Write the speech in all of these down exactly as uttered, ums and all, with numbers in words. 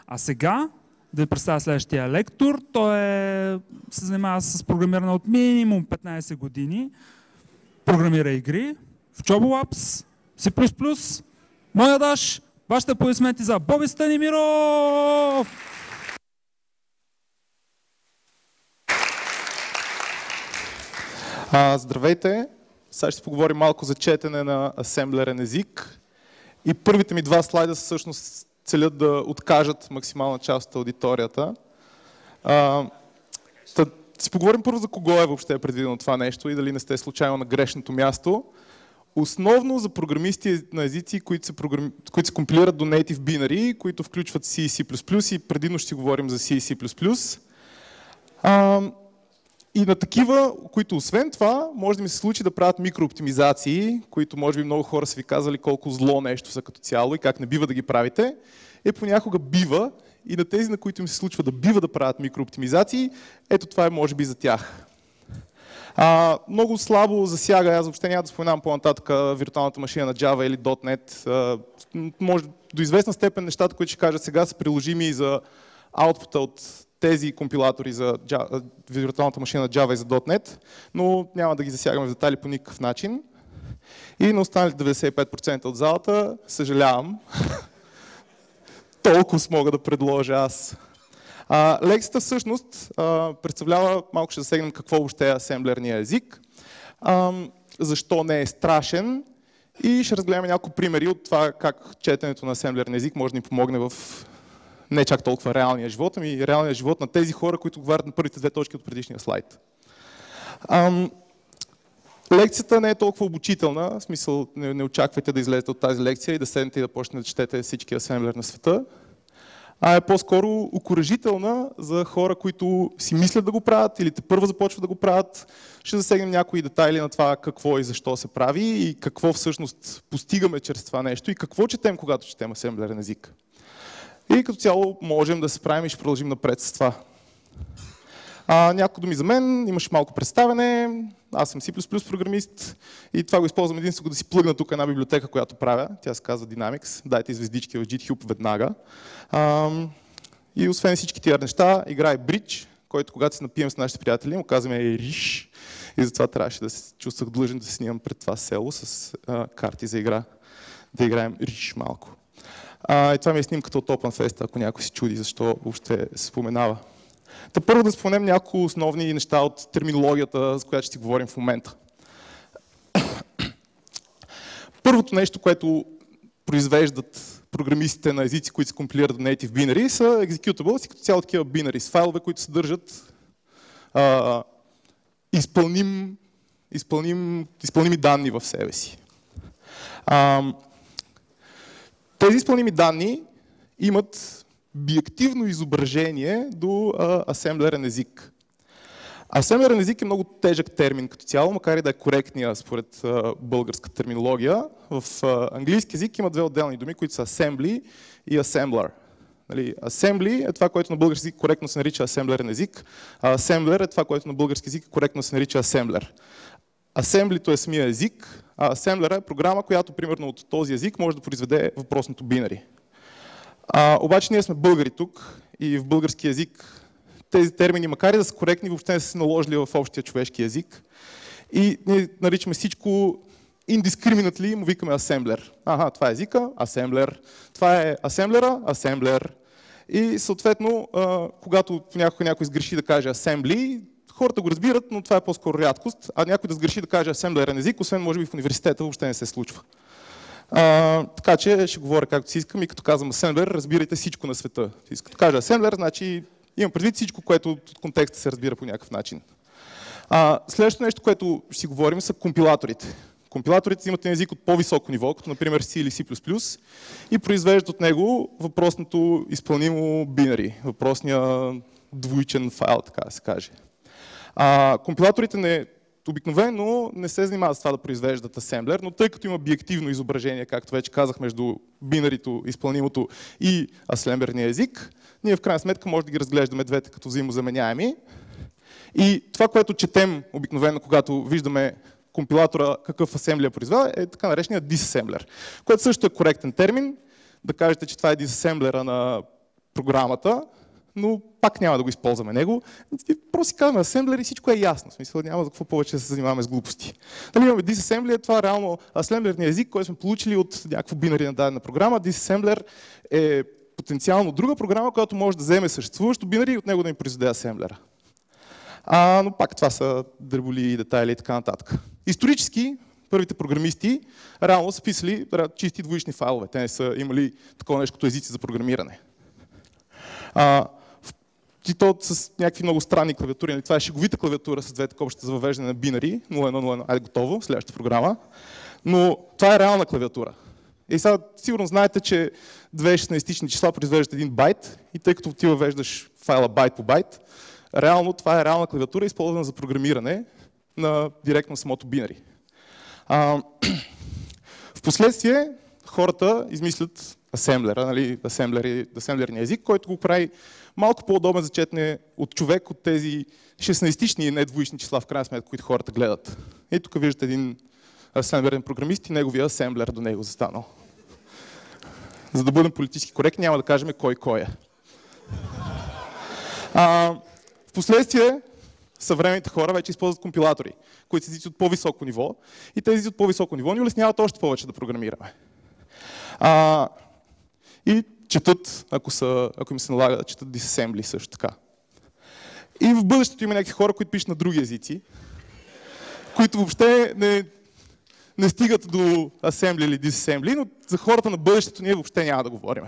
А сега да ви представя следващия лектор. Той е, се занимава с програмиране от минимум петнайсет години. Програмира игри в Chobulabs, C++. Моя даш, вашите аплодисменти за Боби Станимиров! А, здравейте! Сега ще поговорим малко за четене на асемблерен език. И първите ми два слайда всъщност целят да откажат максимална част от аудиторията. А, да си поговорим първо за кого е въобще предвидено това нещо и дали не сте случайно на грешното място. Основно за програмисти на езици, които се, програми... които се компилират до native binary, които включват C и C++ и предимно ще си говорим за C и C++. А, и на такива, които освен това, може да ми се случи да правят микрооптимизации, които може би много хора са ви казали колко зло нещо са като цяло и как не бива да ги правите, е понякога бива и на тези, на които им се случва да бива да правят микрооптимизации, ето това е може би за тях. А, много слабо засяга, аз въобще няма да споменавам по-нататък виртуалната машина на Java или .NET. А, може до известна степен нещата, които ще кажа сега, са приложими и за аутпута от тези компилатори за Java, виртуалната машина на Java и за .NET, но няма да ги засягаме в детайли по никакъв начин. И на останалите деветдесет и пет процента от залата, съжалявам, толкова мога да предложа аз. А, лекцията всъщност а, представлява, малко ще засегнем какво въобще е асемблерния език, а, защо не е страшен и ще разгледаме няколко примери от това как четенето на асемблерния език може да ни помогне в не чак толкова реалния живот, ами реалния живот на тези хора, които говорят на първите две точки от предишния слайд. А, лекцията не е толкова обучителна, в смисъл не, не очаквайте да излезете от тази лекция и да седнете и да почнете да четете всички асемблер на света, а е по-скоро окуражителна за хора, които си мислят да го правят или те първо започват да го правят. Ще засегнем някои детайли на това какво и защо се прави и какво всъщност постигаме чрез това нещо и какво четем, когато четем асемблерен език. И като цяло можем да се справим и ще продължим напред с това. А, няколко думи за мен, имаше малко представяне, аз съм C++ програмист и това го използвам единствено да си плъгна тук една библиотека, която правя, тя се казва Dynamics, дайте звездички в GitHub веднага. А, и освен всички тия неща, играе Bridge, който когато се напием с нашите приятели, му казваме Риш и затова трябваше да се чувствах длъжен да се снимам пред това село с а, карти за игра, да играем Риш малко. А, и това ми е снимката от OpenFest, ако някой се чуди защо въобще се споменава. Та първо да споменем няколко основни неща от терминологията, с която ще си говорим в момента. Първото нещо, което произвеждат програмистите на езици, които се компилират до native binary, са executables и като цяло такива binaries, файлове, които съдържат а, изпълним, изпълним, изпълними данни в себе си. А, Тези изпълними данни имат биактивно изображение до а, асемблерен език. Асемблерен език е много тежък термин като цяло, макар и да е коректния според а, българска терминология. В а, английски език има две отделни думи, които са assembly и assembler. Нали, assembly е това, което на български език коректно се нарича асемблерен език, а assembler е това, което на български език коректно се нарича асемблер. Асемблито е самия език, а асемблера е програма, която примерно от този език може да произведе въпросното бинари. А, обаче ние сме българи тук и в български език тези термини, макар и да са коректни, въобще не са се наложили в общия човешки език. И ние наричаме всичко indiscriminately, му викаме асемблер. Ага, това е езика, асемблер. Това е асемблера, асемблер. И съответно, а, когато някой, някой сгреши да каже асембли, хората го разбират, но това е по-скоро рядкост, а някой да сгреши да каже асемблерен език, освен може би в университета, въобще не се случва. А, така че ще говоря както си искам и като казвам асемблер, разбирайте всичко на света. Като кажа асемблер, значи имам предвид всичко, което от контекста се разбира по някакъв начин. А, следващото нещо, което ще си говорим, са компилаторите. Компилаторите имат един език от по-високо ниво, като например C или C++, и произвеждат от него въпросното изпълнимо бинари, въпросния двоичен файл, така да се каже. А, компилаторите не, обикновено не се занимават с това да произвеждат асемблер, но тъй като има биактивно изображение, както вече казах, между бинарито, изпълнимото и асемблерния език, ние в крайна сметка може да ги разглеждаме двете като взаимозаменяеми. И това, което четем обикновено, когато виждаме компилатора какъв асемблер произведе, е така наречения disassembler, което също е коректен термин. Да кажете, че това е disassembler на програмата, но пак няма да го използваме него. Просто си казваме асемблер и всичко е ясно. В смисъл, няма за какво повече да се занимаваме с глупости. Нали, имаме disassembly, това е реално асемблерния език, който сме получили от някакво бинари на дадена програма. Disassembler е потенциално друга програма, която може да вземе съществуващо бинари и от него да им произведе асемблера. А, но пак това са дреболи, детайли и така нататък. Исторически, първите програмисти реално са писали чисти двоични файлове. Те не са имали такова нещо като езици за програмиране. А, и то с някакви много странни клавиатури. Това е шеговита клавиатура с двете копчета за въвеждане на бинари. нула едно нула едно. Айде, готово, следващата програма. Но това е реална клавиатура. И сега сигурно знаете, че две шестнайсетични числа произвеждат един байт и тъй като ти въвеждаш файла байт по байт, реално това е реална клавиатура, използвана за програмиране на директно самото бинари. А, впоследствие хората измислят асемблера, нали, асемблерния език, който го прави малко по-удобен за четене от човек от тези шестнайсетични и недвоични числа, в крайна сметка, които хората гледат. И тук виждате един асемблерен програмист и неговия асемблер до него застанал. За да бъдем политически коректни, няма да кажем кой кой е. А, впоследствие съвременните хора вече използват компилатори, които са езици от по-високо ниво и тези от по-високо ниво ни улесняват още повече да програмираме. А, и четат, ако, са, ако им се налага да четат disassembly също така. И в бъдещето има някакви хора, които пишат на други езици, които въобще не, не стигат до assembly или disassembly, но за хората на бъдещето ние въобще няма да говорим.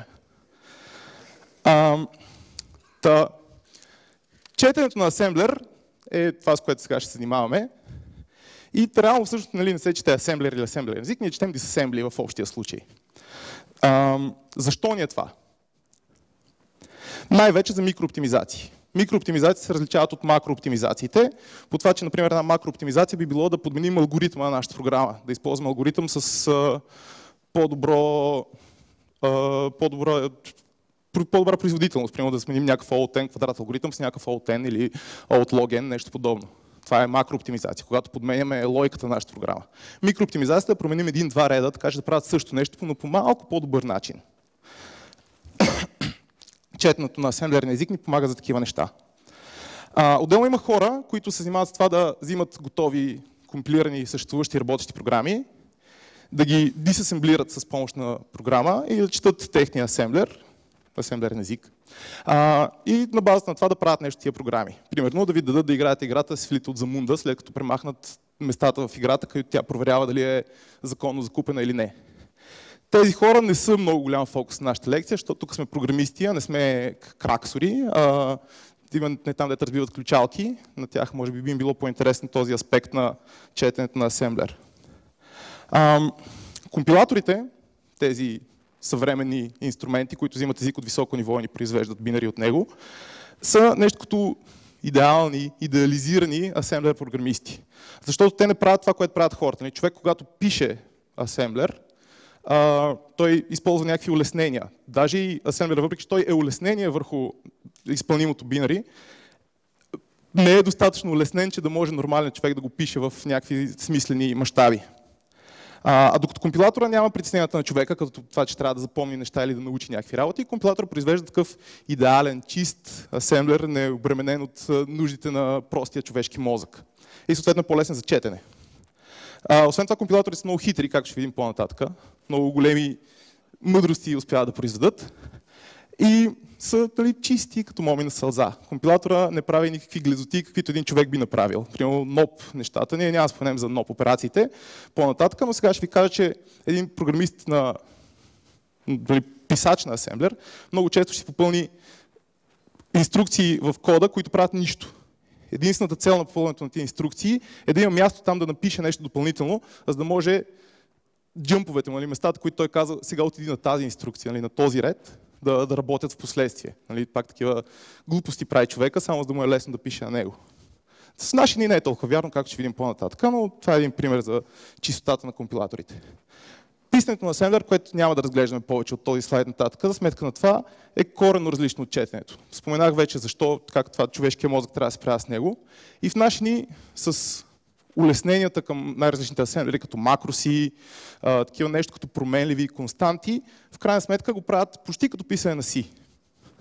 А, та, четенето на асемблер е това, с което сега ще се занимаваме. И реално всъщност нали, не се чете асемблер или асемблер език, ние четем disassembly в общия случай. А, защо ни е това? Най-вече за микрооптимизации. Микрооптимизации се различават от макрооптимизациите. По това, че, например, една макрооптимизация би било да подменим алгоритъма на нашата програма. Да използваме алгоритъм с а, по-добро, а, по-добро, по-добра производителност. Примерно да сменим някакъв O от N квадрат алгоритъм с някакъв O от N или O от log N, нещо подобно. Това е макрооптимизация, когато подменяме логиката на нашата програма. Микрооптимизацията е да променим един-два реда, така че да правят също нещо, но по малко по-добър начин. Четенето на асемблерния език ни помага за такива неща. А, отделно има хора, които се занимават с това да взимат готови, компилирани, съществуващи работещи програми, да ги дисасемблират с помощ на програма и да четат техния асемблер, асемблерен език. А, и на базата на това да правят нещо тия програми. Примерно да ви дадат да играете играта с Fleet от Замунда, след като премахнат местата в играта, където тя проверява дали е законно закупена или не. Тези хора не са много голям фокус на нашата лекция, защото тук сме програмисти, а не сме краксори. А, не там, дето разбиват ключалки. На тях може би би им било по-интересен този аспект на четенето на асемблер. А, компилаторите, тези съвременни инструменти, които взимат език от високо ниво и ни произвеждат бинари от него, са нещо като идеални, идеализирани асемблер програмисти. Защото те не правят това, което правят хората. Човек, когато пише асемблер, Uh, той използва някакви улеснения. Даже и асемблер, въпреки че той е улеснение върху изпълнимото бинари, не е достатъчно улеснен, че да може нормален човек да го пише в някакви смислени мащаби. Uh, а докато компилатора няма притесненията на човека, като това, че трябва да запомни неща или да научи някакви работи, компилатор произвежда такъв идеален, чист асемблер, не обременен от нуждите на простия човешки мозък. И съответно по-лесен за четене. Uh, освен това, компилаторите са много хитри, както ще видим по-нататък. Много големи мъдрости успяват да произведат. И са нали, чисти като моми на сълза. Компилатора не прави никакви глезоти, каквито един човек би направил. Примерно ноп нещата. Ние няма да споменем за ноп операциите по-нататък, но сега ще ви кажа, че един програмист на нали, писач на асемблер много често ще попълни инструкции в кода, които правят нищо. Единствената цел на попълването на тези инструкции е да има място там да напише нещо допълнително, за да може джъмповете, нали, местата, които той каза, сега отиди на тази инструкция, нали, на този ред, да, да работят в последствие. Нали, пак такива глупости прави човека, само за да му е лесно да пише на него. С наши ни не е толкова вярно, както ще видим по-нататък, но това е един пример за чистотата на компилаторите. Писането на асемблер, което няма да разглеждаме повече от този слайд нататък, за сметка на това е коренно различно от четенето. Споменах вече защо, как това човешкия мозък трябва да се справя с него. И в наши ни с улесненията към най-различните асемблери, като макроси, а, такива нещо като променливи константи, в крайна сметка го правят почти като писане на C.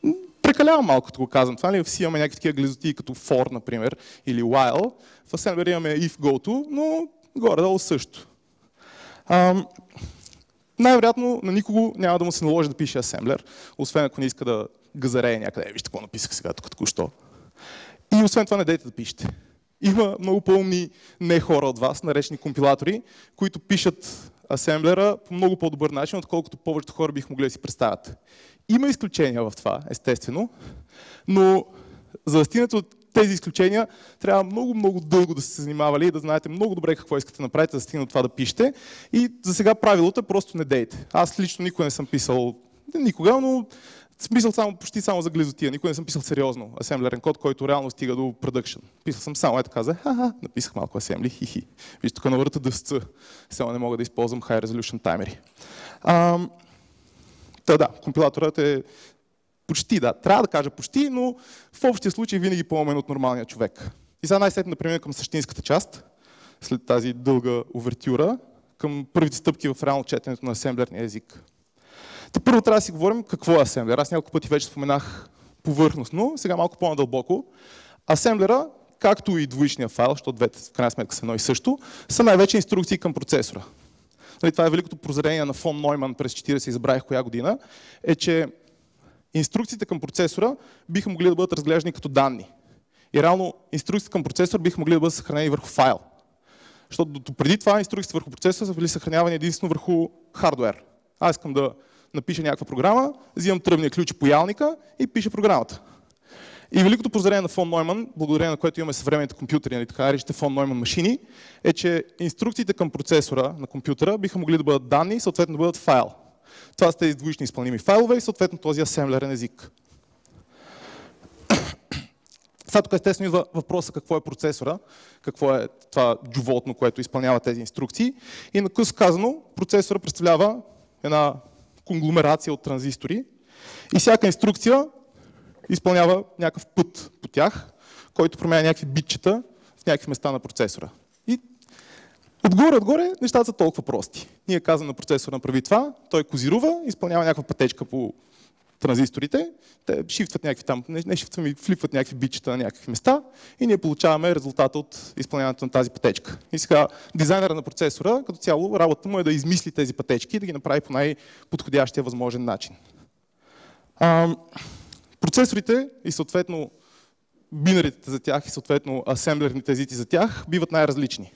Прекалявам малко, като го казвам това. В C имаме някакви такива глизотии, като for, например, или while. В Assembler имаме if, goto, но горе-долу също. Ам, най-вероятно на никого няма да му се наложи да пише Assembler, освен ако не иска да газарее някъде. Вижте какво написах сега тук току-що. И освен това не дейте да пишете. Има много по-умни не хора от вас, наречени компилатори, които пишат асемблера по много по-добър начин, отколкото повечето хора бих могли да си представят. Има изключения в това, естествено, но за да стигнете от тези изключения, трябва много-много дълго да сте се занимавали и да знаете много добре какво искате да направите, за да стигнете от това да пишете. И за сега правилото е просто не дейте. Аз лично никога не съм писал, никога, но смисъл само, почти само за глизотия. Никога не съм писал сериозно асемблерен код, който реално стига до продъкшн. Писал съм само е така за ха-ха, написах малко асембли, хи-хи. Вижте тук на врата дъсца. Сега не мога да използвам high resolution таймери. Ам... Та да, компилаторът е почти, да, трябва да кажа почти, но в общия случай винаги по-умен от нормалния човек. И сега най-сетне да преминем към същинската част, след тази дълга увертюра, към първите стъпки в реално четенето на асемблерния език. Та първо трябва да си говорим какво е асемблер. Аз няколко пъти вече споменах повърхностно, сега малко по-надълбоко. Асемблера, както и двоичния файл, защото двете в крайна сметка са едно и също, са най-вече инструкции към процесора. Нали, това е великото прозрение на фон Нойман през четиридесет, забравих коя година, е, че инструкциите към процесора биха могли да бъдат разглеждани като данни. И реално инструкциите към процесор биха могли да бъдат съхранени върху файл. Защото преди това инструкциите върху процесора са били съхранявани единствено върху хардуер. Аз искам да напиша някаква програма, взимам тръбния ключ и паялника и пиша програмата. И великото прозрение на фон Нойман, благодарение на което имаме съвременните компютри, нали, така наречените фон Нойман машини, е, че инструкциите към процесора на компютъра биха могли да бъдат данни и съответно да бъдат файл. Това са тези двоични изпълними файлове и съответно този асемблерен език. Сега тук естествено идва въпроса какво е процесора, какво е това животно, което изпълнява тези инструкции. И накъсо казано, процесора представлява една конгломерация от транзистори и всяка инструкция изпълнява някакъв път по тях, който променя някакви битчета в някакви места на процесора. И отгоре-отгоре нещата са толкова прости. Ние казваме на процесора направи това, той козирува, изпълнява някаква пътечка по транзисторите, те шифтват някакви там, не, не шифтват, ми флипват някакви битчета на някакви места и ние получаваме резултата от изпълняването на тази пътечка. И сега дизайнера на процесора, като цяло, работата му е да измисли тези пътечки и да ги направи по най-подходящия възможен начин. А, процесорите и съответно бинарите за тях и съответно асемблерните езици за тях биват най-различни.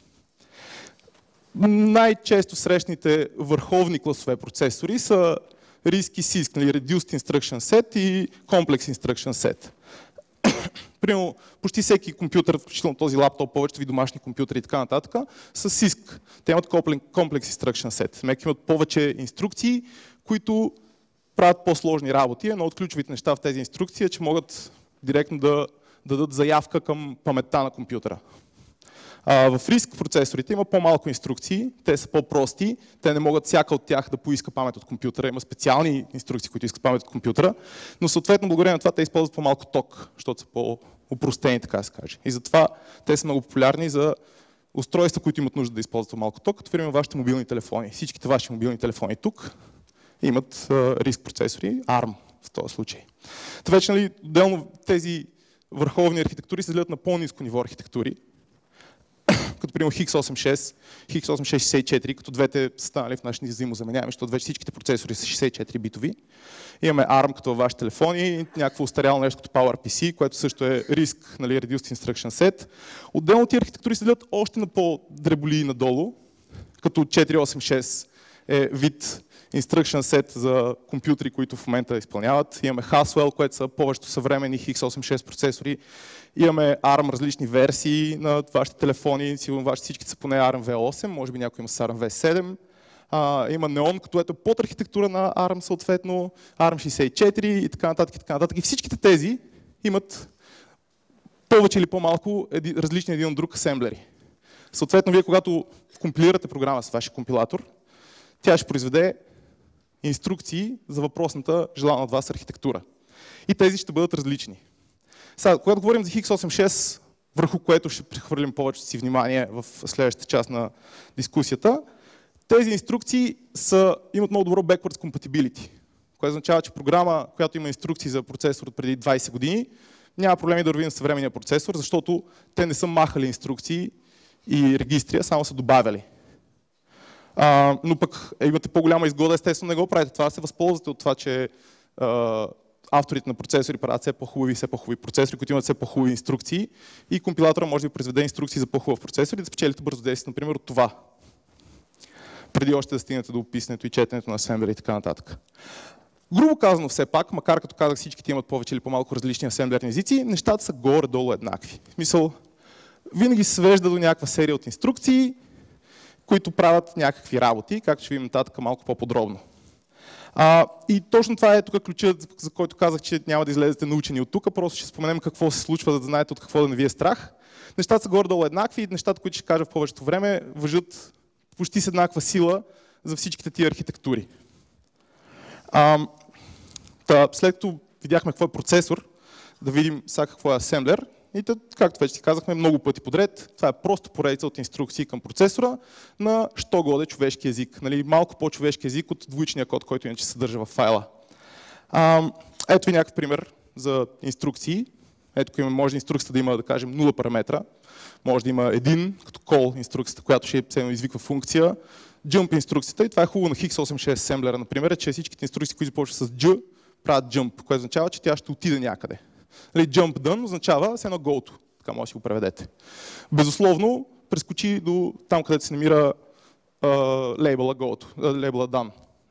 Най-често срещните върховни класове процесори са RISC и CISC, или Reduced Instruction Set и Complex Instruction Set. Примерно, почти всеки компютър, включително този лаптоп, повечето ви домашни компютъри и така нататък, са CISC. Те имат Complex Instruction Set. Мек имат повече инструкции, които правят по-сложни работи. Едно от ключовите неща в тези инструкции е, че могат директно да дадат заявка към паметта на компютъра. В RISC процесорите има по-малко инструкции, те са по-прости, те не могат всяка от тях да поиска памет от компютъра, има специални инструкции, които искат памет от компютъра, но съответно благодарение на това те използват по-малко ток, защото са по-опростени, така да се каже. И затова те са много популярни за устройства, които имат нужда да използват по-малко ток, като примерно вашите мобилни телефони. Всичките ваши мобилни телефони тук имат RISC процесори, арм в този случай. Та вече, нали, отделно тези върховни архитектури се делят на по-ниско ниво архитектури, като примерно хикс осем шест, хикс осем шест шестдесет и четири, като двете са станали в нашите взаимозаменяеми, защото вече всичките процесори са шестдесет и четири битови. Имаме арм като във вашите телефони, някакво устаряло нещо като PowerPC, което също е RISC, нали, Reduced Instruction Set. Отделно тези архитектури се делят още на по-дреболи надолу, като четиристотин и осемдесет и шест е вид Instruction Set за компютри, които в момента изпълняват. Имаме Haswell, което са повечето съвременни хикс осем шест процесори. Имаме арм различни версии на вашите телефони, сигурно вашите всички са поне арм ви осем, може би някой има с арм ви седем. А, има Neon, което е под архитектура на арм съответно, арм шейсет и четири и така нататък и така нататък. И всичките тези имат повече или по-малко различни един от друг асемблери. Съответно, вие когато компилирате програма с вашия компилатор, тя ще произведе инструкции за въпросната желана от вас архитектура. И тези ще бъдат различни. Сега, когато говорим за хикс осем шест, върху което ще прехвърлим повече си внимание в следващата част на дискусията, тези инструкции са, имат много добро backwards compatibility. което означава, че програма, която има инструкции за процесор от преди двайсет години, няма проблеми да върви на съвременния процесор, защото те не са махали инструкции и регистри, а само са добавяли. А, но пък е, имате по-голяма изгода, естествено не го правите това, се възползвате от това, че а, авторите на процесори правят все по-хубави и все по-хубави процесори, които имат все по-хубави инструкции и компилатора може да ви произведе инструкции за по-хубав процесор и да спечелите бързо действие, например, от това. Преди още да стигнете до описането и четенето на асемблера и така нататък. Грубо казано все пак, макар като казах всичките имат повече или по-малко различни асемблерни езици, нещата са горе-долу еднакви. В смисъл, винаги се свежда до някаква серия от инструкции, които правят някакви работи, както ще видим нататък малко по-подробно. А, и точно това е тук ключът, за който казах, че няма да излезете научени от тук, просто ще споменем какво се случва, за да знаете от какво да не ви е страх. Нещата са горе-долу еднакви и нещата, които ще кажа в повечето време, важат почти с еднаква сила за всичките тия архитектури. А, та, след като видяхме какво е процесор, да видим сега какво е асемблер. И тъд, както вече си казахме много пъти подред, това е просто поредица от инструкции към процесора на що годе човешки език. Нали, малко по-човешки език от двоичния код, който иначе се съдържа в файла. А, ето ви някакъв пример за инструкции. Ето може инструкцията да има, да кажем, нула параметра. Може да има един, като call инструкцията, която ще се извиква функция. Jump инструкцията, и това е хубаво на хикс осем шест асемблера, например, че всичките инструкции, които започват с J, правят jump, което означава, че тя ще отиде някъде. Jump done означава с едно go-to, така може да си го преведете. Безусловно, прескочи до там, където се намира uh, лейбъла go-to, uh, лейбъла done.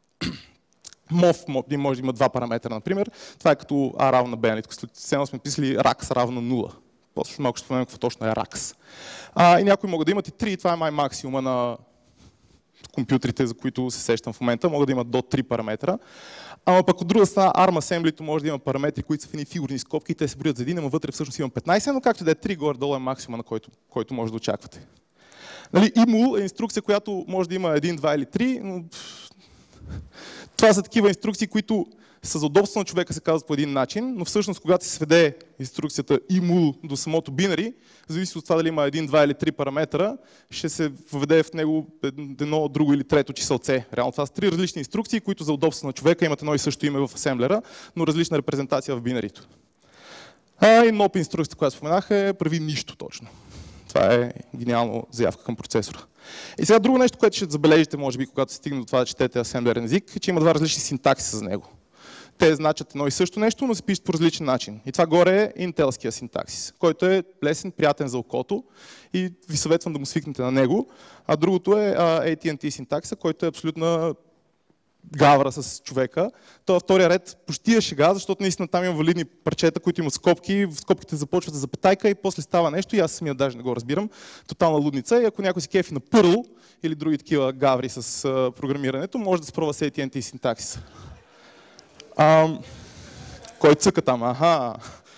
Mov може да има два параметра, например. Това е като A равно на B. След сме писали rax равно на нула. После малко ще споменем какво точно е rax. Uh, и някои могат да имат и три, това е май максимума на компютрите, за които се сещам в момента, могат да имат до три параметра. Ама пък от друга страна, арм асемблито може да има параметри, които са в едни фигурни скобки и те се броят за един, ама вътре всъщност има петнайсет, но както да е три горе-долу е максимума, на който, който може да очаквате. Нали, имул е инструкция, която може да има един, два или три, но това са такива инструкции, които са за удобство на човека се казват по един начин, но всъщност когато се сведе инструкцията имул до самото бинари, зависи от това дали има един, два или три параметра, ще се введе в него едно, друго или трето чиселце. Реално това са три различни инструкции, които за удобство на човека имат едно и също име в асемблера, но различна репрезентация в бинарито. А и ноп инструкцията, която споменах, е прави нищо точно. Това е гениална заявка към процесора. И сега друго нещо, което ще забележите, може би, когато стигне до това да четете асемблерен език, е, че има два различни синтаксиса за него. Те значат едно и също нещо, но се пишат по различен начин. И това горе е интелския синтаксис, който е лесен, приятен за окото и ви съветвам да му свикнете на него. А другото е ей ти ен ти синтаксиса, който е абсолютна гавра с човека. Това втория ред почти е шега, защото наистина там има валидни парчета, които имат скобки, в скобките започват за запетайка и после става нещо и аз самия даже не го разбирам. Тотална лудница и ако някой си кефи на Perl или други такива гаври с а, програмирането, може да спробва с ей ти ен ти синтаксиса. Um, кой цъка там? Аха!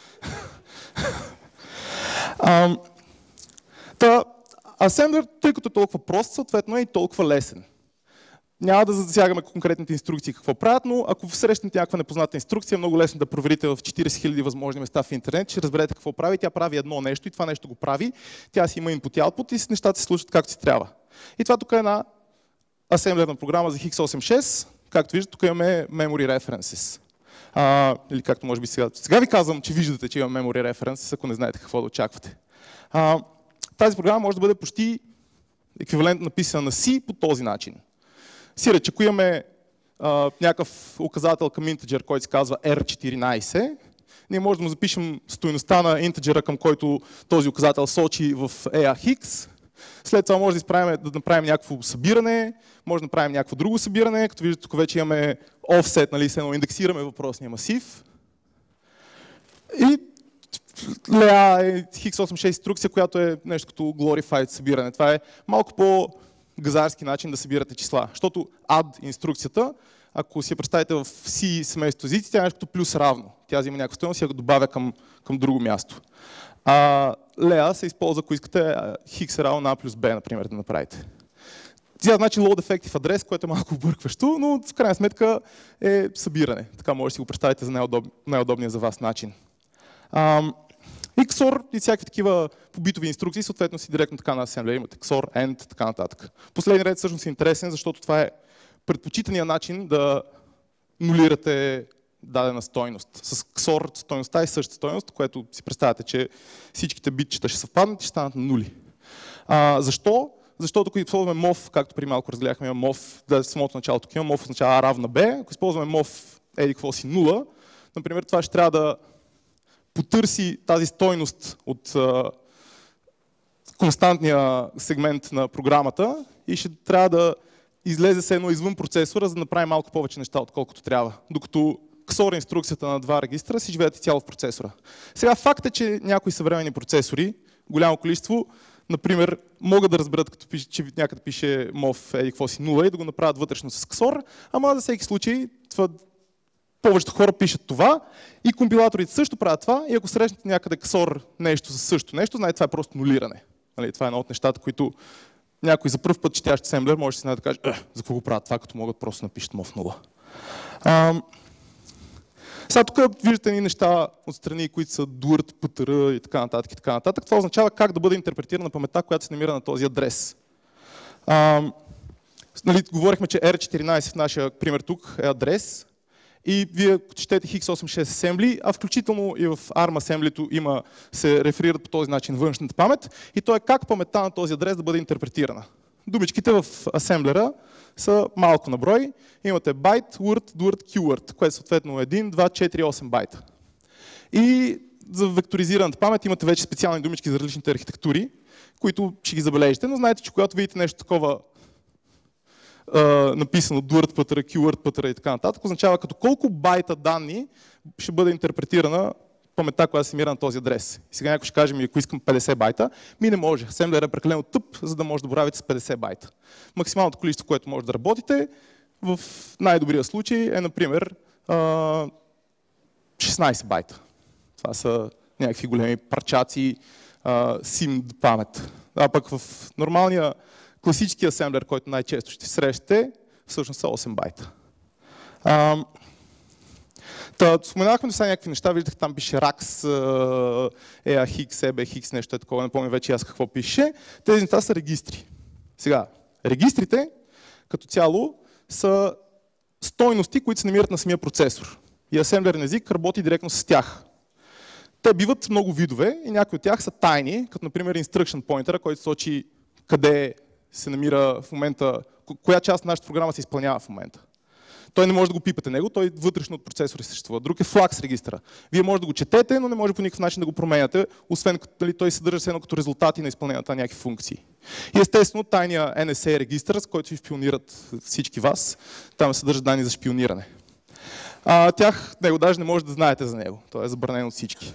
um, та, асемблер, тъй като е толкова прост, съответно е и толкова лесен. Няма да засягаме конкретните инструкции какво правят, но ако срещнете някаква непозната инструкция, е много лесно да проверите в четирийсет хиляди възможни места в интернет, ще разберете какво прави. Тя прави едно нещо и това нещо го прави. Тя си има input и output и нещата се случват както си трябва. И това тук е една асемблерна програма за хикс осем шест. Както виждате, тук имаме Memory References. А, или както може би сега. Сега ви казвам, че виждате, че има Memory References, ако не знаете какво да очаквате. А, тази програма може да бъде почти еквивалентно написана на C по този начин. Сиреч, ако имаме а, някакъв указател към интеджер, който се казва ар четиринайсет, ние можем да му запишем стойността на интеджера, към който този указател сочи в eax. След това може да, изправим, да направим някакво събиране, може да направим някакво друго събиране. Като виждате, тук вече имаме offset, нали, се индексираме въпросния масив. И леа е хикс осем шест инструкция, която е нещо като glorified събиране. Това е малко по-газарски начин да събирате числа. Защото add инструкцията, ако си я представите в C семейство езици, тя е нещо като плюс равно. Тя взима някаква стойност и я го добавя към, към друго място. А леа се използва, ако искате хикс е равно на A плюс B, например, да направите. Тя значи load effective адрес, което е малко объркващо, но в крайна сметка е събиране. Така може да си го представите за най-удоб... най-удобния за вас начин. Um, икс о ар и всякакви такива побитови инструкции, съответно си директно така на асемблер, имате икс о ар, end, така нататък. Последният ред всъщност е интересен, защото това е предпочитания начин да нулирате дадена стойност. С ксор стойността е същата стойност, което си представяте, че всичките битчета ще съвпаднат и ще станат нули. А, защо? Защото ако използваме mov, както при малко разгледахме, има mov, да, в самото начало тук има mov означава A равна B, ако използваме mov еди какво си нула, например това ще трябва да потърси тази стойност от а, константния сегмент на програмата и ще трябва да излезе се едно извън процесора, за да направи малко повече неща, отколкото трябва. Докато ксор инструкцията на два регистра си живеете цяло в процесора. Сега факт е, че някои съвременни процесори, голямо количество, например, могат да разберат, като пише, че някъде пише mov еди какво си нула и да го направят вътрешно с ксор, ама за всеки случай това, повечето хора пишат това и компилаторите също правят това и ако срещнете някъде ксор нещо със също нещо, знаете, това е просто нулиране. Нали, това е едно от нещата, които някой за първ път четящ асемблер може да си да каже, за какво го правят това, като могат просто да напишат mov нула. А, сега тук виждате ни неща отстрани, които са дуърт, пътър и така нататък и така нататък. Това означава как да бъде интерпретирана паметта, която се намира на този адрес. А, нали, говорихме, че ар четиринайсет в нашия пример тук е адрес и вие четете хикс осемдесет и шест асембли, а включително и в арм асемблито има, се реферират по този начин външната памет и то е как паметта на този адрес да бъде интерпретирана. Думичките в асемблера са малко на брой. Имате byte, word, word, keyword, което е съответно един, два, четири, осем байта. И за векторизираната памет имате вече специални думички за различните архитектури, които ще ги забележите, но знаете, че когато видите нещо такова Uh, написано word пътъра, keyword пътъра и така нататък, означава като колко байта данни ще бъде интерпретирана паметта, която се намира на този адрес. И сега някой ще каже ми, ако искам петдесет байта, ми не може. Асемблер е прекалено тъп, за да може да боравите с петдесет байта. Максималното количество, което може да работите, в най-добрия случай е, например, uh, шестнайсет байта. Това са някакви големи парчаци uh, сим памет. А пък в нормалния класически асемблер, който най-често ще срещате, всъщност са осем байта. А, та, споменахме до сега някакви неща, виждах там пише rax, eax, ebx, нещо е такова, не помня вече аз какво пише. Тези неща са регистри. Сега, регистрите като цяло са стойности, които се намират на самия процесор. И асемблерен език работи директно с тях. Те биват много видове и някои от тях са тайни, като например instruction pointer, който сочи къде се намира в момента, коя част на нашата програма се изпълнява в момента. Той не може да го пипате него, той вътрешно от процесора съществува. Друг е флакс регистъра. Вие може да го четете, но не може по никакъв начин да го променяте, освен като нали, той съдържа се едно като резултати на изпълнението на някакви функции. И естествено тайния ен ес ей регистър, с който ви шпионират всички вас, там съдържа данни за шпиониране. А, тях него даже не може да знаете за него, той е забранен от всички.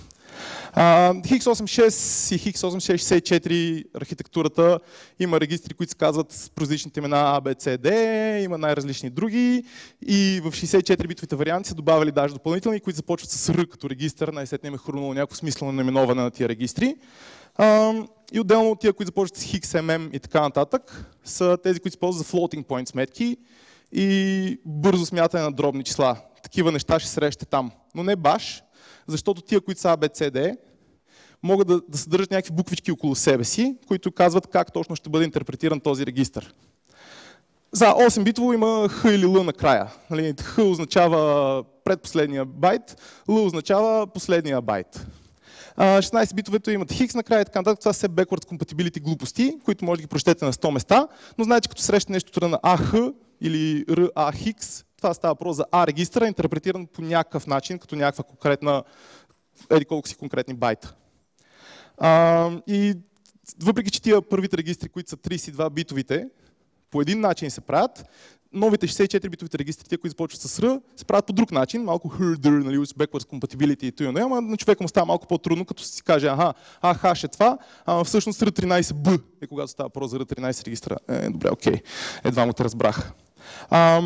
хикс осемдесет и шест и хикс осемдесет и шестдесет и четири архитектурата има регистри, които се казват с различните имена A, B, C, D, има най-различни други и в шейсет и четири битовите варианти са добавили даже допълнителни, които започват с R като регистър, най-сетне им е хрумнало някакво смислено наименоване на тия регистри. И отделно от тия, които започват с хикс ем ем и така нататък, са тези, които се ползват за floating point сметки и бързо смятане на дробни числа. Такива неща ще срещате там, но не баш, защото тия, които са A, B, C, D, могат да, да съдържат някакви буквички около себе си, които казват как точно ще бъде интерпретиран този регистър. За осем битово има H или L накрая. Нали, H означава предпоследния байт, L означава последния байт. шестнайсет битовето имат X накрая и така нататък. Това са backwards compatibility глупости, които може да ги прочетете на сто места, но знаете, като срещате нещо от рода на А Х или Р А Х, това става въпрос за A регистъра, интерпретиран по някакъв начин, като някаква конкретна, еди колко си конкретни байта. А, и въпреки, че тия първите регистри, които са трийсет и два битовите, по един начин се правят, новите шейсет и четири битовите регистри, тия, които започват с R, се правят по друг начин, малко harder, нали, с backwards compatibility и т.н. Ама на човека му става малко по-трудно, като си каже, аха, А хаш е това, а всъщност Р тринайсет Б е когато става про за Р тринайсет регистра. Е, добре, окей, едва му те разбрах. А,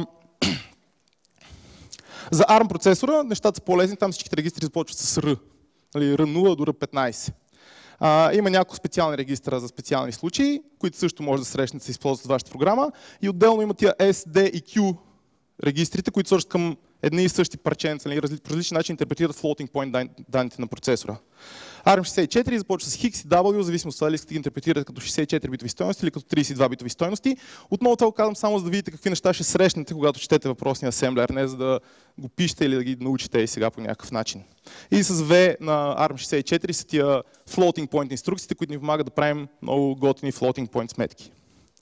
за арм процесора нещата са по-лесни, там всичките регистри започват с R, нали, Р нула до Р петнайсет. Uh, има няколко специални регистра за специални случаи, които също може да срещнете се използват в вашата програма. И отделно има тия S, D и Q регистрите, които сочат към едни и същи парченца, нали, по различен начин интерпретират floating point данните на процесора. арм шейсет и четири започва с X и W, в зависимост от това дали искате да ги интерпретирате като шейсет и четири битови стойности или като трийсет и два битови стойности. Отново това го казвам само за да видите какви неща ще срещнете, когато четете въпросния асемблер, не за да го пишете или да ги научите и сега по някакъв начин. И с V на арм шейсет и четири са тия floating point инструкциите, които ни помагат да правим много готини floating point сметки.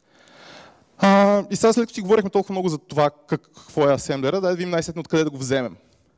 А, и сега след като си говорихме толкова много за това какво е асемблера, да видим най-сетне откъде да го вземем.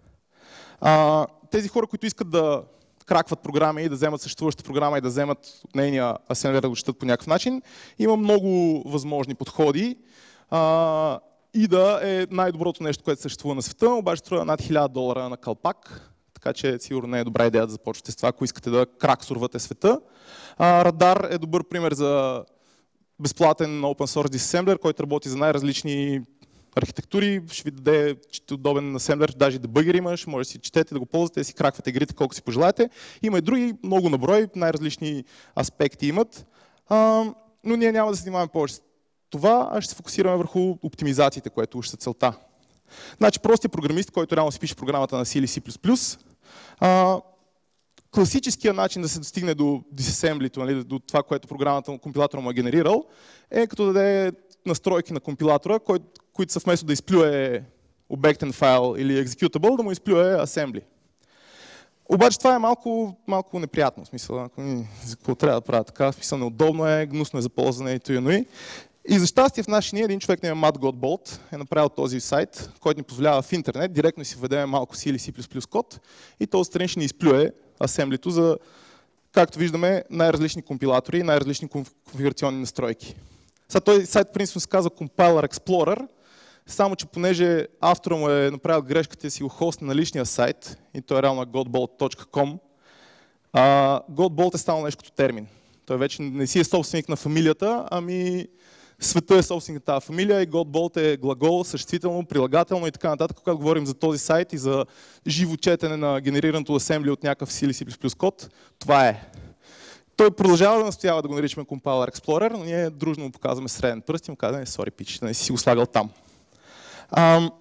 А, тези хора, които искат да кракват програми и да вземат съществуваща програма и да вземат нейния асемблер да го четат по някакъв начин, има много възможни подходи а, и да е най-доброто нещо, което съществува на света, обаче струва над хиляда долара на калпак, така че сигурно не е добра идея да започвате с това, ако искате да краксурвате света. А, Радар е добър пример за безплатен open source disassembler, който работи за най-различни архитектури, ще ви даде удобен асемблер, даже дебъгер има, ще може да си четете, да го ползвате, да си краквате игрите колко си пожелаете. Има и други, много наброй, най-различни аспекти имат, а, но ние няма да се занимаваме повече с това, а ще се фокусираме върху оптимизациите, което уж са целта. Значи простият програмист, който реално си пише програмата на C или C++, а, класическият начин да се достигне до дисасемблито, нали, до това, което програмата, компилатора му е генерирал, е като да даде настройки на компилатора, кой, които са вместо да изплюе обектен файл или executable, да му изплюе assembly. Обаче това е малко, малко неприятно, в смисъл, ако ни, за какво трябва да правя така, в смисъл неудобно е, гнусно е за ползване и т.н. И за щастие в нашия ние един човек, наимен Matt Godbolt, е направил този сайт, който ни позволява в интернет директно си введем малко C или C++ код и този страни ще ни изплюе асемблито за, както виждаме, най-различни компилатори и най-различни конфигурационни настройки. Сега този сайт принципно се казва Compiler Explorer, само че понеже автора му е направил грешката да си го хостне на личния сайт, и той е реално godbolt точка com, а, Godbolt е станал нещо като термин. Той вече не си е собственик на фамилията, ами света е собственик на тази фамилия и Godbolt е глагол, съществително, прилагателно и така нататък. Когато говорим за този сайт и за живо четене на генерираното асембли от някакъв C или C++ код, това е. Той продължава да настоява да го наричаме Compiler Explorer, но ние дружно му показваме среден пръст и му казваме, sorry, пич, да не си го слагал там. Ам,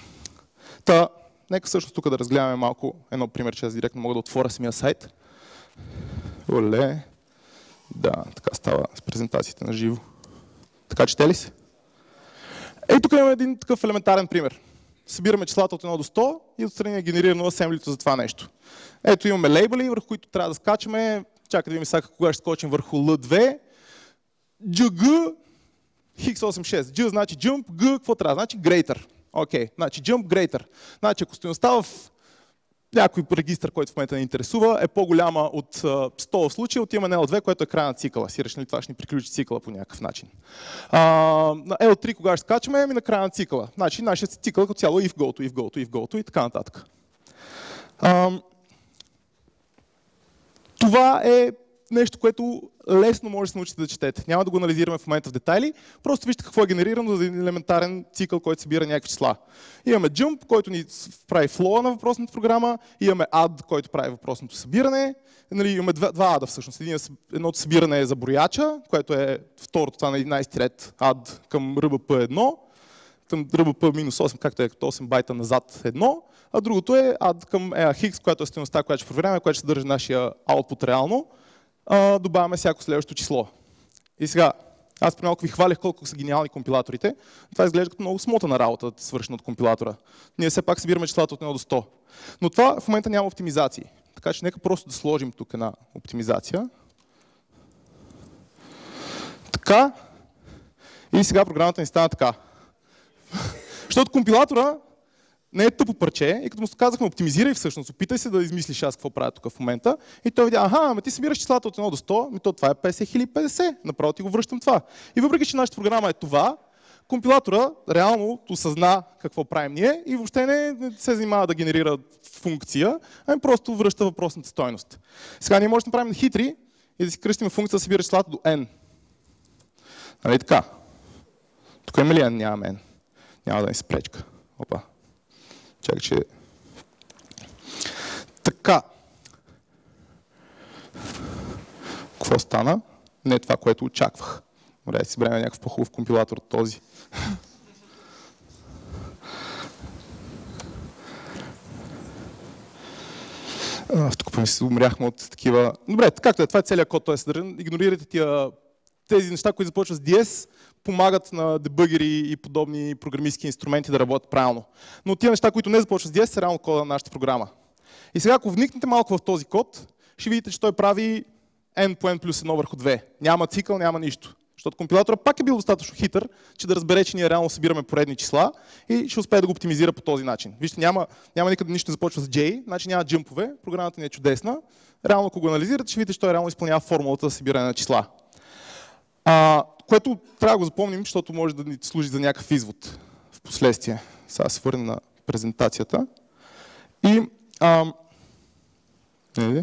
та, нека всъщност тук да разгледаме малко едно пример, че аз директно мога да отворя самия сайт. Оле. Да, така става с презентациите на живо. Така чете ли се? Ей, тук имаме един такъв елементарен пример. Събираме числата от едно до сто и отстрани е генерирано асемблито за това нещо. Ето имаме лейбъли, върху които трябва да скачаме. Чакай да видим сега кога ще скочим върху Ел две. джи джи Х осемдесет и шест. G значи jump, G какво трябва? Значи greater. Окей, okay. Значи jump greater. Значи ако стоеността в някой регистър, който в момента не интересува, е по-голяма от сто в случая, отиваме на Ел две, което е края на цикъла. Си решили това ще ни приключи цикъла по някакъв начин. А, на Ел три кога ще скачаме? Ами на края на цикъла. Значи нашия цикъл като цяло if go to, if go to, if go to и така нататък. А, това е нещо, което лесно може да се научите да четете. Няма да го анализираме в момента в детайли, просто вижте какво е генерирано за един елементарен цикъл, който събира някакви числа. Имаме jump, който ни прави флоа на въпросната програма, имаме add, който прави въпросното събиране, нали, имаме два, два ада всъщност. Един, едното събиране е за брояча, което е второто, това на единайсети ред add към ар би пи едно, към ар би пи минус осем, както е като осем байта назад едно, а другото е add към и ей ейч икс, която е стойността, която ще проверяваме, която ще съдържа нашия output реално. Uh, добавяме всяко следващо число. И сега, аз при малко ви хвалих колко са гениални компилаторите. Това изглежда като много смотана работа, свършена от компилатора. Ние все пак събираме числата от едно до сто. Но това в момента няма оптимизации. Така че нека просто да сложим тук една оптимизация. Така. И сега програмата ни стана така. Защото компилатора не е тъпо парче и като му казахме оптимизирай всъщност, опитай се да измислиш аз какво правя тук в момента и той видя, аха, ама ти събираш числата от едно до сто, ми то това е петдесет хиляди петдесет, направо ти го връщам това. И въпреки, че нашата програма е това, компилатора реално осъзна какво правим ние и въобще не се занимава да генерира функция, ами просто връща въпросната стойност. Сега ние можем да направим хитри и да си кръстим функция да събира числата до n. Нали така? Тук има ли n? Няма n. Няма да ни се пречка. Опа. Чакай, че... Така. Какво стана? Не това, което очаквах. Добре, си изберем някакъв по-хубав компилатор от този. А, тук помисли, умряхме от такива... Добре, както е, това е целият код, той е съдържан. Игнорирайте тия, тези неща, които започват с ди ес, помагат на дебъгери и подобни програмистски инструменти да работят правилно. Но тия неща, които не започват с ди ес, са реално кода на нашата програма. И сега, ако вникнете малко в този код, ще видите, че той прави n по n плюс едно върху две. Няма цикъл, няма нищо. Защото компилатора пак е бил достатъчно хитър, че да разбере, че ние реално събираме поредни числа и ще успее да го оптимизира по този начин. Вижте, няма, няма никъде нищо да започва с J, значи няма джъмпове, програмата ни е чудесна. Реално, ако го анализирате, ще видите, че той реално изпълнява формулата за събиране на числа. А, което трябва да го запомним, защото може да ни служи за някакъв извод в последствие. Сега се върнем на презентацията. И... А, не,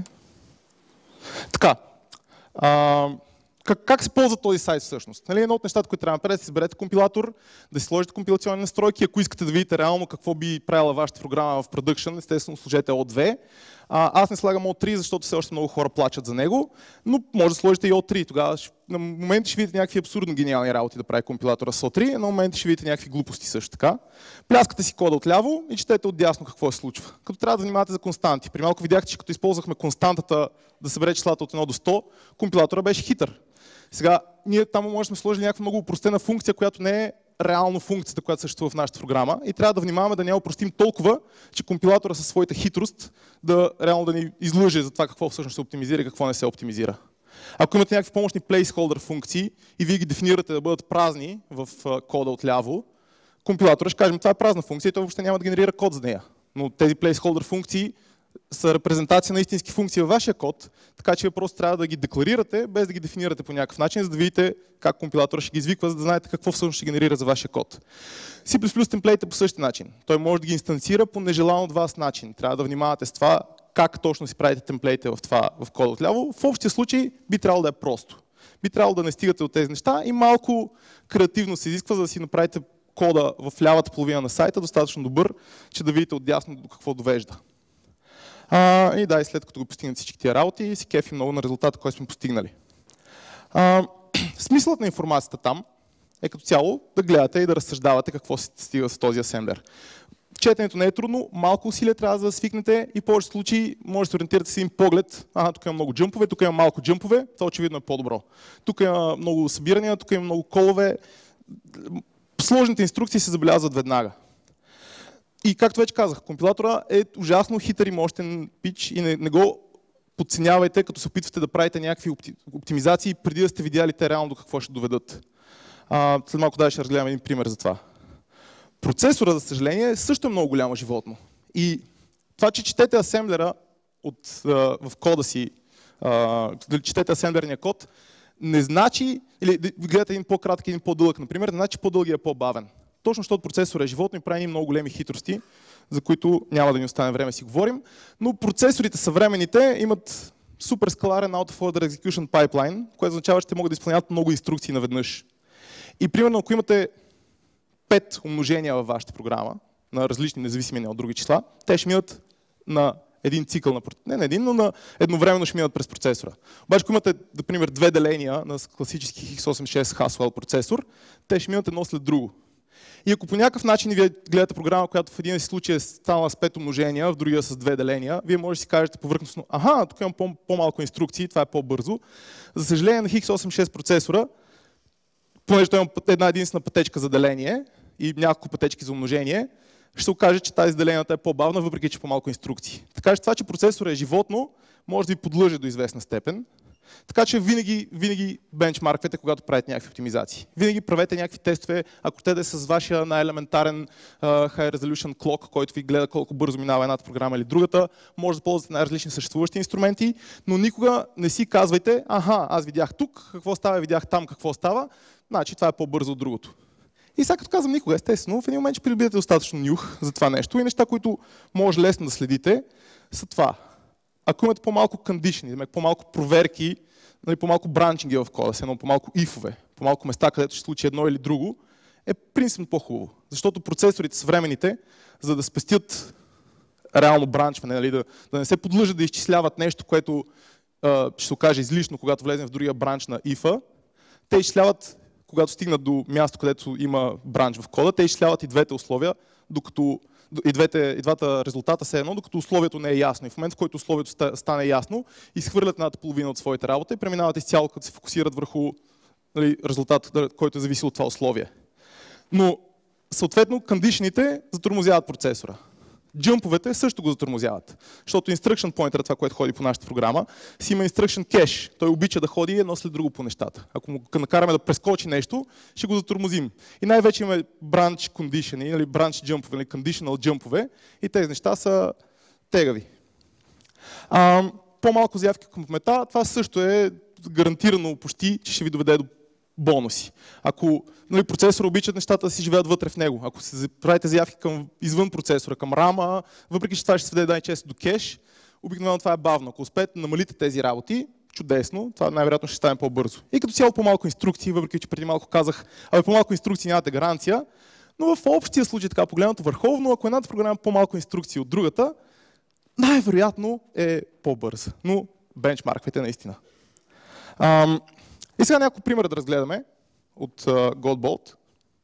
така. А, Как, как се ползва този сайт всъщност? Нали, едно от нещата, които трябва да направите, да си изберете компилатор, да си сложите компилационни настройки. Ако искате да видите реално какво би правила вашата програма в продъкшн, естествено сложете о две. А, аз не слагам о три, защото все още много хора плачат за него, но може да сложите и о три. Тогава на моменти ще видите някакви абсурдно гениални работи да прави компилатора с о три, а на моменти ще видите някакви глупости също така. Пляскате си кода отляво и четете отдясно какво се случва. Като трябва да внимавате за константи. При малко видяхте, че като използвахме константата да събере числата от едно до сто, компилатора беше хитър. Сега, ние там може да сме сложили някаква много упростена функция, която не е реално функцията, която съществува в нашата програма, и трябва да внимаваме да не я упростим толкова, че компилатора със своята хитрост да реално да ни излъже за това какво всъщност се оптимизира и какво не се оптимизира. Ако имате някакви помощни placeholder функции и вие ги дефинирате да бъдат празни в кода отляво, компилатора ще кажем, това е празна функция и той въобще няма да генерира код за нея. Но тези placeholder функции са репрезентация на истински функции във вашия код, така че вие просто трябва да ги декларирате, без да ги дефинирате по някакъв начин, за да видите как компилатора ще ги извиква, за да знаете какво всъщност ще генерира за вашия код. C++ темплейт е по същия начин. Той може да ги инстанцира по нежелан от вас начин. Трябва да внимавате с това как точно си правите темплейте в, това, в кода отляво. В общия случай би трябвало да е просто. Би трябвало да не стигате от тези неща и малко креативно се изисква, за да си направите кода в лявата половина на сайта достатъчно добър, че да видите отдясно до какво довежда. А, и да, и след като го постигнат всички тия работи, си кефи много на резултата, който сме постигнали. А, смисълът на информацията там е като цяло да гледате и да разсъждавате какво се стига с този асемблер. Четенето не е трудно, малко усилия трябва да свикнете и в повечето случаи може да се ориентирате с един поглед. Ага, тук има много джъмпове, тук има малко джъмпове, това очевидно е по-добро. Тук има много събирания, тук има много колове. Сложните инструкции се забелязват веднага. И както вече казах, компилатора е ужасно хитър и мощен пич и не, не го подценявайте, като се опитвате да правите някакви оптимизации, преди да сте видяли те реално до какво ще доведат. А, след малко да ще разгледам един пример за това. Процесора, за съжаление, също е много голямо животно. И това, че четете асемблера от, а, в кода си, а, дали четете асемблерния код, не значи, или гледате един по-кратък и един по-дълъг, например, не значи по-дългия е по-бавен. Точно защото процесора е животно и прави много големи хитрости, за които няма да ни остане време си говорим, но процесорите съвременните имат супер скаларен out of order execution pipeline, което означава, че те могат да изпълняват много инструкции наведнъж. И примерно, ако имате пет умножения във вашата програма, на различни независими от други числа, те ще минат на един цикъл, на, не на един, но на едновременно ще минат през процесора. Обаче, ако имате, например, две деления на класически Х осемдесет и шест Haswell процесор, те ще минат едно след друго. И ако по някакъв начин вие гледате програма, която в един случай е станала с пет умножения, в другия с две деления, вие може да си кажете повърхностно, аха, тук имам по-малко инструкции, това е по-бързо. За съжаление на Х осемдесет и шест процесора, понеже той има една единствена пътечка за деление и няколко пътечки за умножение, ще се окаже, че тази деленията е по-бавна, въпреки че по-малко инструкции. Така че това, че процесорът е животно, може да ви подлъже до известна степен. Така че винаги, винаги бенчмарквете, когато правите някакви оптимизации. Винаги правете някакви тестове, ако те да е с вашия най-елементарен uh, High Resolution Clock, който ви гледа колко бързо минава едната програма или другата, може да ползвате най-различни съществуващи инструменти, но никога не си казвайте, аха, аз видях тук, какво става, видях там, какво става, значи това е по-бързо от другото. И сега като казвам никога, естествено, в един момент ще придобиете достатъчно нюх за това нещо и неща, които може лесно да следите, са това. Ако имате по-малко кондишни, по-малко проверки, нали, по-малко бранчинги в кода, едно по-малко ифове, по-малко места, където ще случи едно или друго, е принципно по-хубаво. Защото процесорите съвременните, за да спестят реално бранчване, нали, да, да не се подлъжат да изчисляват нещо, което а, ще се окаже излишно, когато влезем в другия бранч на ифа, те изчисляват, когато стигнат до място, където има бранч в кода, те изчисляват и двете условия, докато и, двете, и двата резултата са едно, докато условието не е ясно. И в момента, в който условието стане ясно, изхвърлят едната половина от своите работа и преминават изцяло, като се фокусират върху, нали, резултата, който е зависил от това условие. Но съответно, кондишните затормозяват процесора. Джъмповете също го затормозяват, защото instruction pointer, това, което ходи по нашата програма, си има instruction cache. Той обича да ходи едно след друго по нещата. Ако му накараме да прескочи нещо, ще го затормозим. И най-вече имаме branch condition, или branch джъмпове, или conditional джъмпове, и тези неща са тегави. А, по-малко заявки към памета, това също е гарантирано почти, че ще ви доведе до бонуси. Ако, нали, процесора обичат нещата да си живеят вътре в него, ако се правите заявки към, извън процесора, към рама, въпреки че това ще сведе най-често до кеш, обикновено това е бавно. Ако успеете да намалите тези работи, чудесно, това най-вероятно ще стане по-бързо. И като цяло по-малко инструкции, въпреки че преди малко казах, абе по-малко инструкции нямате гаранция, но в общия случай, така погледнато върховно, ако едната програма по-малко инструкции от другата, най-вероятно е по-бърза. Но бенчмарквайте наистина. Ам... И сега няколко примера да разгледаме от uh, Godbolt.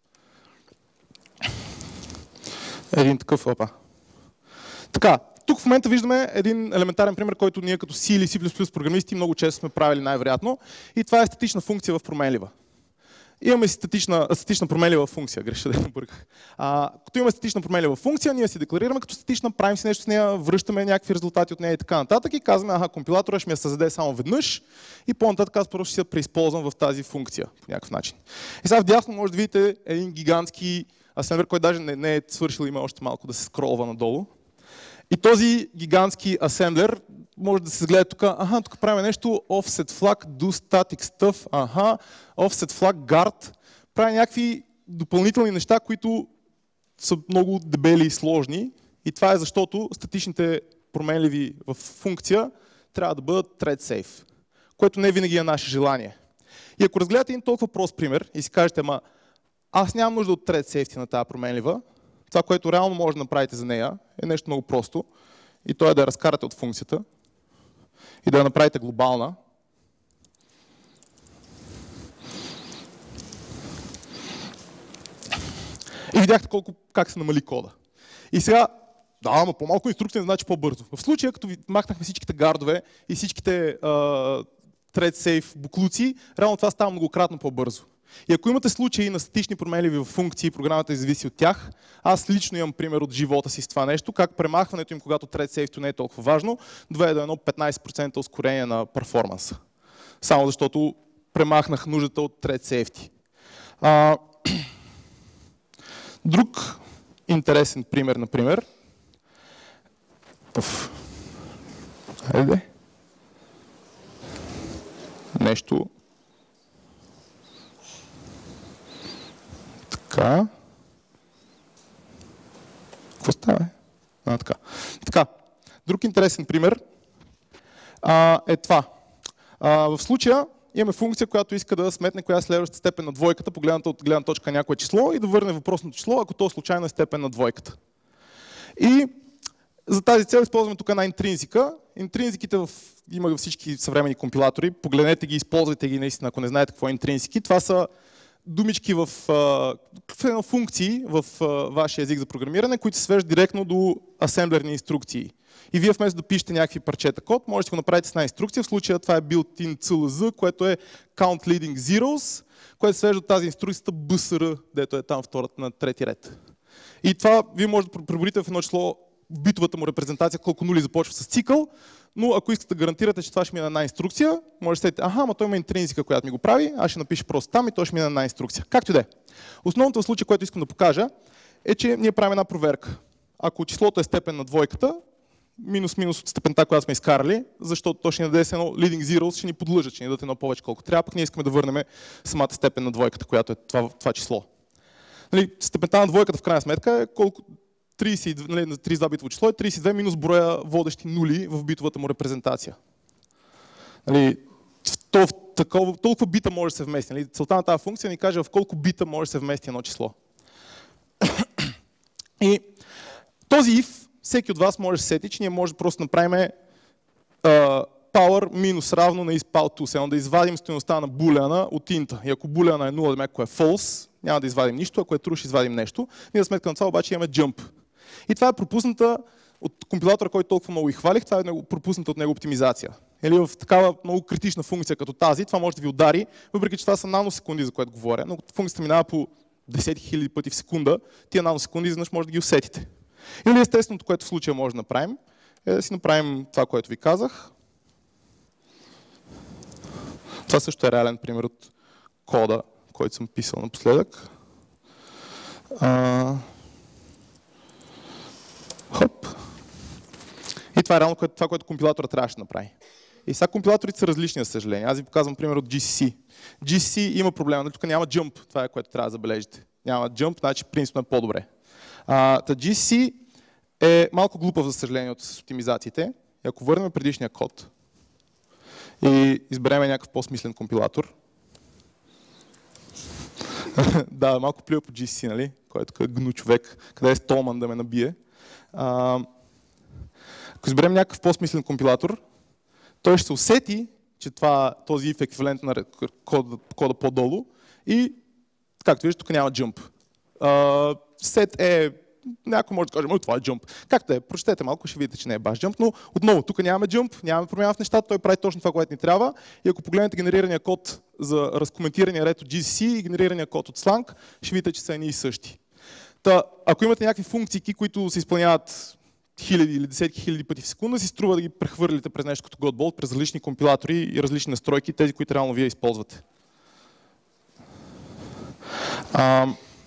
Един такъв опа. Така, тук в момента виждаме един елементарен пример, който ние като C или C++ програмисти много често сме правили най-вероятно. И това е статична функция в променлива. Имаме статична, статична променлива функция, греша да не бърках. А, като имаме статична променлива функция, ние си декларираме като статична, правим си нещо с нея, връщаме някакви резултати от нея и така нататък и казваме, аха, компилатора ще ми я създаде само веднъж и по-нататък аз просто ще се преизползвам в тази функция по някакъв начин. И сега вдясно може да видите един гигантски асемблер, който даже не, не е свършил, има още малко да се скролва надолу. И този гигантски асемблер може да се гледа тук, аха, тук правим нещо, offset flag, do static stuff, аха, offset flag guard, прави някакви допълнителни неща, които са много дебели и сложни. И това е защото статичните променливи в функция трябва да бъдат thread safe, което не винаги е наше желание. И ако разгледате един толкова прост пример и си кажете, ама аз нямам нужда от thread safety на тази променлива, това, което реално може да направите за нея, е нещо много просто. И то е да я разкарате от функцията и да я направите глобална. И видяхте колко, как се намали кода. И сега, да, ама по-малко инструкция не значи по-бързо. В случая, като ви махнахме всичките гардове и всичките uh, thread safe буклуци, реално това става многократно по-бързо. И ако имате случаи на статични променливи в функции, програмата зависи от тях, аз лично имам пример от живота си с това нещо, как премахването им, когато thread safety не е толкова важно, доведе до едно петнайсет процента ускорение на перформанса. Само защото премахнах нуждата от thread safety. А, друг интересен пример, например. Пъф. Хайде. Нещо. Така. Какво става? А, така. така. Друг интересен пример а, е това. А, в случая имаме функция, която иска да сметне коя е следващата степен на двойката, погледната от гледна точка някое число и да върне въпросното число, ако то случайно е степен на двойката. И за тази цел използваме тук една интринзика. Интринзиките в... има във всички съвременни компилатори. Погледнете ги, използвайте ги наистина, ако не знаете какво е интринзики. Това са думички в, в функции в вашия език за програмиране, които се свеждат директно до асемблерни инструкции. И вие вместо да пишете някакви парчета код, можете да го направите с една инструкция. В случая това е built-in C L Z, което е count leading zeros, което се свежда до тази инструкцията B S R, дето е там втората на трети ред. И това вие можете да преборите в едно число в битовата му репрезентация, колко нули започва с цикъл, но ако искате да гарантирате, че това ще мине на една инструкция, може да сетите, аха, ама той има интринзика, която ми го прави, аз ще напиша просто там и той ще мине на една инструкция. Както и да е. Основното в случай, което искам да покажа, е, че ние правим една проверка. Ако числото е степен на двойката, минус-минус от степента, която сме изкарали, защото то ще ни даде едно leading zeros, ще ни подлъжат, ще ни дадат едно повече колко трябва, пък ние искаме да върнем самата степен на двойката, която е това, това число. Нали, степента на двойката в крайна сметка е колко трийсет и две, нали, трийсет и два битово число е трийсет и две минус броя водещи нули в битовата му репрезентация. Нали, то, в такова, толкова бита може да се вмести. Нали, целта на тази функция ни каже в колко бита може да се вмести едно число. И този if, всеки от вас може да се сети, че ние може просто да направим uh, power минус равно на isPow2, да извадим стойността на булеана от инта. И ако булеана е нула, ако е false, няма да извадим нищо, ако е true, ще извадим нещо. Ние за сметка на това обаче имаме jump. И това е пропусната от компилатора, който толкова много и хвалих, това е пропусната от него оптимизация. Или в такава много критична функция като тази, това може да ви удари, въпреки че това са наносекунди, за което говоря, но функцията минава по десетки хиляди пъти в секунда, тия наносекунди изведнъж може да ги усетите. Или естественото, което в случая може да направим, е да си направим това, което ви казах. Това също е реален пример от кода, който съм писал напоследък. А... Хоп. И това е реално това, което компилатора трябваше да направи. И сега компилаторите са различни, за съжаление. Аз ви показвам пример от джи си си. джи си си има проблема, но тук няма jump, това е което трябва да забележите. Няма jump, значи принципно е по-добре. Та джи си си е малко глупав, за съжаление, от оптимизациите. И ако върнем предишния код и изберем някакъв по-смислен компилатор, да, малко плюя по джи си си, нали? Кой е тук гну човек, къде е Столман да ме набие. А, ако изберем някакъв по-смислен компилатор, той ще се усети, че това, този if е еквивалент на кода, кода по-долу и, както виждате, тук няма jump. Uh, set е, някой може да каже, това е jump. Както е, прочетете малко, ще видите, че не е баш jump, но отново, тук нямаме jump, нямаме промяна в нещата, той прави точно това, което ни трябва. И ако погледнете генерирания код за разкоментирания ред от джи си си и генерирания код от Slang, ще видите, че са едни и същи. Та, ако имате някакви функции, които се изпълняват хиляди или десетки хиляди пъти в секунда, си струва да ги прехвърлите през нещо като Godbolt, през различни компилатори и различни настройки, тези, които реално вие използвате. А,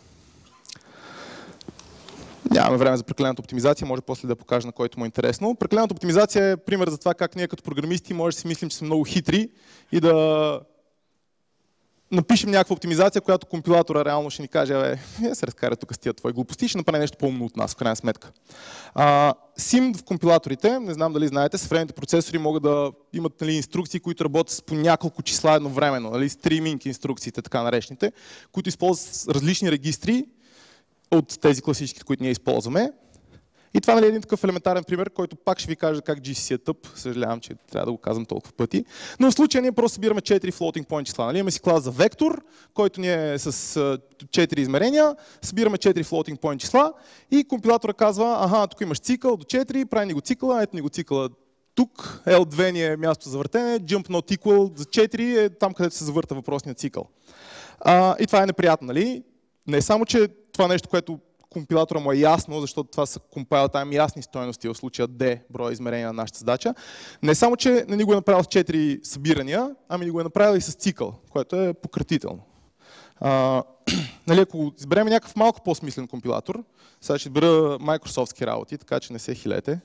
нямаме време за прекалената оптимизация, може после да покажа на който му е интересно. Прекалената оптимизация е пример за това как ние като програмисти може да си мислим, че сме много хитри и да напишем някаква оптимизация, която компилатора реално ще ни каже, бе, я се разкаря тук с тия твои глупости и ще направи нещо по-умно от нас, в крайна сметка. А, сим в компилаторите, не знам дали знаете, съвременните процесори могат да имат, нали, инструкции, които работят с по няколко числа едновременно, нали, стриминг инструкциите, така наречените, които използват различни регистри от тези класическите, които ние използваме. И това, нали, е един такъв елементарен пример, който пак ще ви кажа как джи си си е тъп. Съжалявам, че трябва да го казвам толкова пъти. Но в случая ние просто събираме четири floating point числа. Нали? Имаме си клас за вектор, който ни е с четири измерения. Събираме четири floating point числа и компилатора казва, аха, тук имаш цикъл до четири, прави ни го цикъла, ето ни го цикъла тук. ел две ни е място за въртене, jump not equal за четири е там, където се завърта въпросния цикъл. А, и това е неприятно, нали? Не само, че това нещо, което компилатора му е ясно, защото това са compile time ясни стойности, в случая D, броя измерения на нашата задача. Не само, че не ни го е направил с четири събирания, ами ни го е направил и с цикъл, което е пократително. А, нали, ако изберем някакъв малко по-смислен компилатор, сега ще избера майкрософтски работи, така че не се хилете.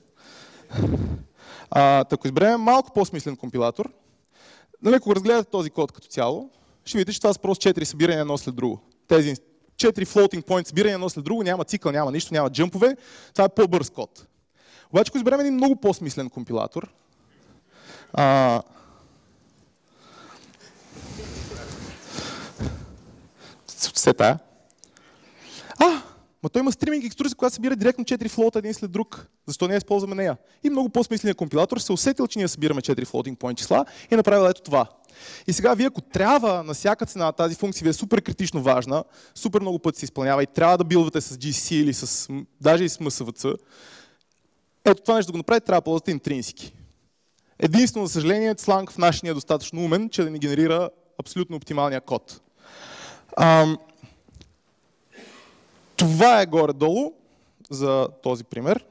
А, ако изберем малко по-смислен компилатор, нали, ако разгледате този код като цяло, ще видите, че това са просто четири събирания едно след друго. Тези четири floating point събирания едно след друго, няма цикъл, няма нищо, няма джъмпове. Това е по-бърз код. Обаче, ако изберем един много по-смислен компилатор, а... все тая. А, ма той има стриминг екструзия, която събира директно четири флоута един след друг. Защо не използваме нея? И много по-смисленият компилатор се усетил, че ние събираме четири floating point числа и направил ето това. И сега вие, ако трябва на всяка цена тази функция ви е супер критично важна, супер много пъти се изпълнява и трябва да билвате с джи си си или с, даже и с ем ес ви си, ето това нещо да го направите, трябва да ползвате интринсики. Единствено, за съжаление, Slang в нашия ни е достатъчно умен, че да ни генерира абсолютно оптималния код. Ам... Това е горе-долу за този пример.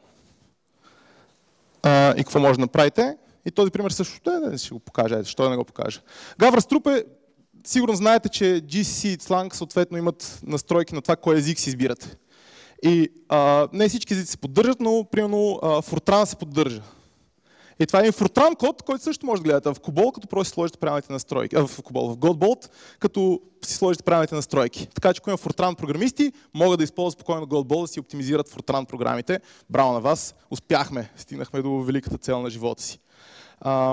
А, и какво може да направите? И този пример също е, ще го покажа, защо да не го покажа. Gavra Strup е, сигурно знаете, че джи си си и Slang съответно имат настройки на това, кой език си избирате. И а, не всички езици се поддържат, но примерно а, Fortran се поддържа. И това е един Fortran код, който също може да гледате в Cobol, като просто си сложите правилните настройки. А, в Cobol, в Godbolt, като си сложите правилните настройки. Така че, ако има Fortran програмисти, могат да използват спокойно Godbolt да си оптимизират Fortran програмите. Браво на вас, успяхме, стигнахме до великата цел на живота си. А...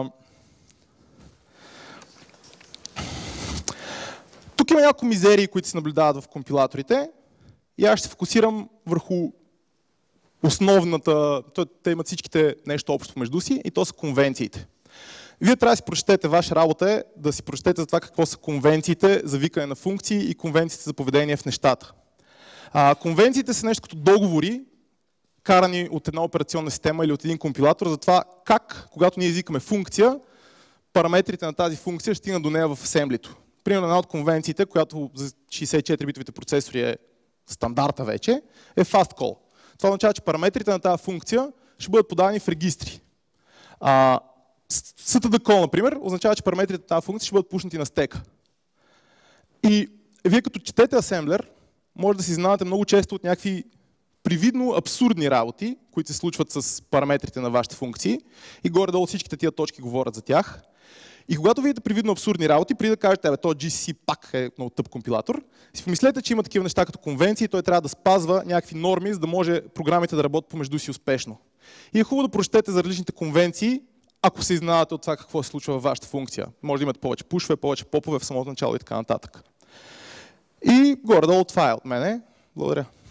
Тук има няколко мизерии, които се наблюдават в компилаторите. И аз ще се фокусирам върху основната, те имат всичките нещо общо между си и то са конвенциите. Вие трябва да си прочетете, ваша работа е да си прочетете за това какво са конвенциите за викане на функции и конвенциите за поведение в нещата. А, конвенциите са нещо като договори, карани от една операционна система или от един компилатор за това как, когато ние извикаме функция, параметрите на тази функция ще стигнат до нея в асемблито. Примерно една от конвенциите, която за шейсет и четири битовите процесори е стандарта вече, е fast call. Това означава, че параметрите на тази функция ще бъдат подадени в регистри. А, ес ти ди call, например, означава, че параметрите на тази функция ще бъдат пуснати на стека. И вие като четете асемблер, може да си изненадате много често от някакви привидно абсурдни работи, които се случват с параметрите на вашите функции и горе-долу всичките тия точки говорят за тях. И когато видите привидно абсурдни работи, преди да кажете, бе, този джи си си пак е много тъп компилатор, си помислете, че има такива неща като конвенции, той трябва да спазва някакви норми, за да може програмите да работят помежду си успешно. И е хубаво да прочетете за различните конвенции, ако се изненадате от това какво се случва във вашата функция. Може да имате повече пушове, повече попове в самото начало и така нататък. И горе-долу това е от мене. Благодаря.